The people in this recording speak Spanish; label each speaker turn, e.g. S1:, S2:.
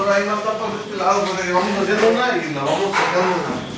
S1: ahí no está por este lado, porque vamos haciendo una y la vamos sacando.